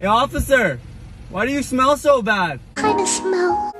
Hey, officer, why do you smell so bad? Kind of smell